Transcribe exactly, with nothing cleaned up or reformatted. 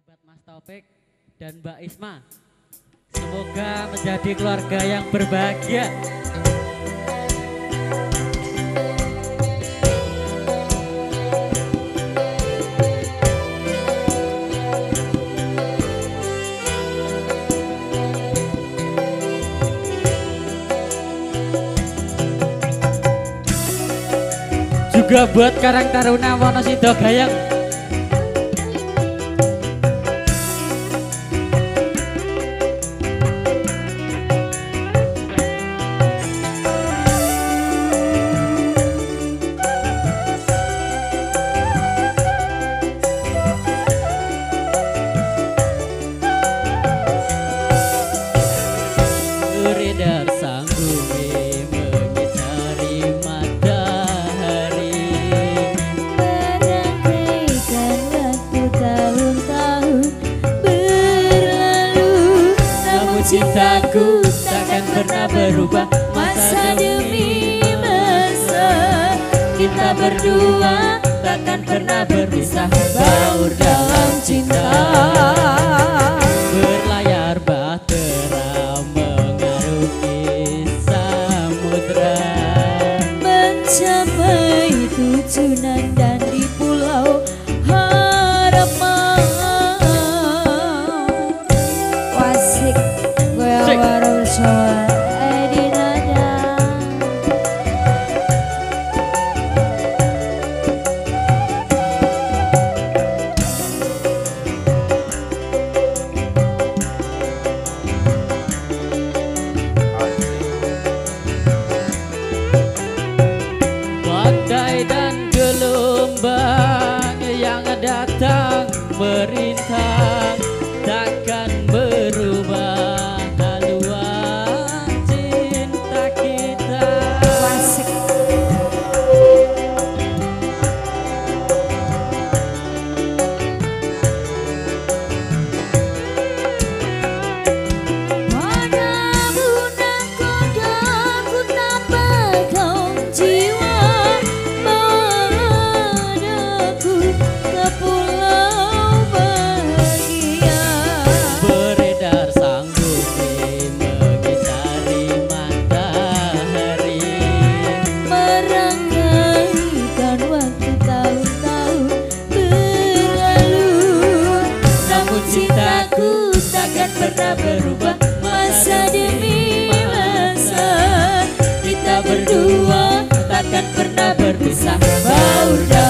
sahabat Mas Taufik dan Mbak Isma. Semoga menjadi keluarga yang berbahagia. Juga buat Karang Taruna Wonosobo Gayeng. Beredar sang bumi mengitari matahari, merangkaikan waktu tahun-tahun berlalu. namun cintaku takkan pernah berubah. Masa demi masa Kita berdua takkan pernah berpisah, baur dalam cinta. Berlayar bahtera mengarungi samudra, mencapai tujuan dan di pulau harapan. Wasik goyang Sik. warung soal di nada. badai dan gelombang yang datang merintang takkan berubah haluan cinta kita. Wasik mana bunak kodaku tanpa kau jiwa, padaku ke pulau bahagia. Beredar sang bumi mengitari matahari, Merangkaikan waktu tahun-tahun berlalu. namun cintaku takkan pernah berubah. Masa demi masa Kita berdua takkan pernah berpisah, baur dalam